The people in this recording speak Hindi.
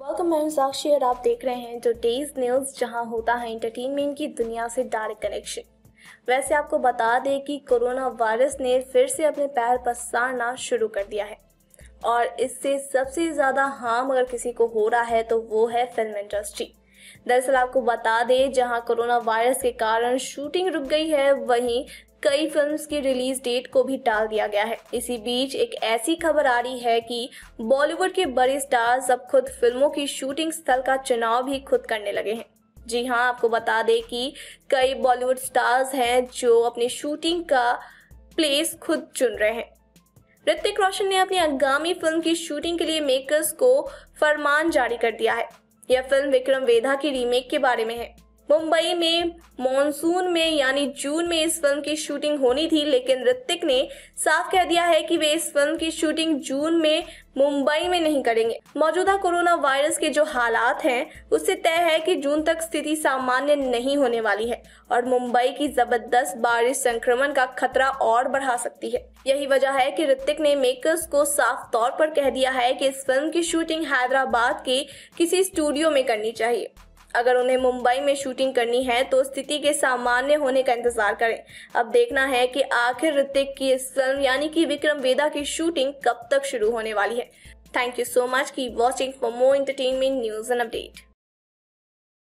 वेलकम, मैं हूं साक्षी और आप देख रहे हैं टुडेज न्यूज़, जहां होता है एंटरटेनमेंट की दुनिया से डायरेक्ट कनेक्शन। वैसे आपको बता दें कि कोरोना वायरस ने फिर से अपने पैर पसारना शुरू कर दिया है और इससे सबसे ज़्यादा हार्म अगर किसी को हो रहा है तो वो है फिल्म इंडस्ट्री। दरअसल आपको बता दें, जहां कोरोना वायरस के कारण शूटिंग रुक गई है, वहीं कई फिल्म्स की रिलीज डेट को भी टाल दिया गया है। इसी बीच एक ऐसी खबर आ रही है कि बॉलीवुड के बड़े स्टार्स अब खुद फिल्मों की शूटिंग स्थल का चुनाव भी खुद करने लगे हैं। जी हाँ, आपको बता दें कि कई बॉलीवुड स्टार्स हैं जो अपनी शूटिंग का प्लेस खुद चुन रहे हैं। ऋतिक रोशन ने अपनी आगामी फिल्म की शूटिंग के लिए मेकर्स को फरमान जारी कर दिया है। यह फिल्म विक्रम वेधा की रीमेक के बारे में है। मुंबई में मॉनसून में यानी जून में इस फिल्म की शूटिंग होनी थी, लेकिन ऋतिक ने साफ कह दिया है कि वे इस फिल्म की शूटिंग जून में मुंबई में नहीं करेंगे। मौजूदा कोरोना वायरस के जो हालात हैं, उससे तय है कि जून तक स्थिति सामान्य नहीं होने वाली है और मुंबई की जबरदस्त बारिश संक्रमण का खतरा और बढ़ा सकती है। यही वजह है कि ऋतिक ने मेकर्स को साफ तौर पर कह दिया है कि इस फिल्म की शूटिंग हैदराबाद के किसी स्टूडियो में करनी चाहिए। अगर उन्हें मुंबई में शूटिंग करनी है तो स्थिति के सामान्य होने का इंतजार करें। अब देखना है कि आखिर ऋतिक की इस फिल्म यानी कि विक्रम वेधा की शूटिंग कब तक शुरू होने वाली है। Thank you so much, keep watching for more entertainment news and update.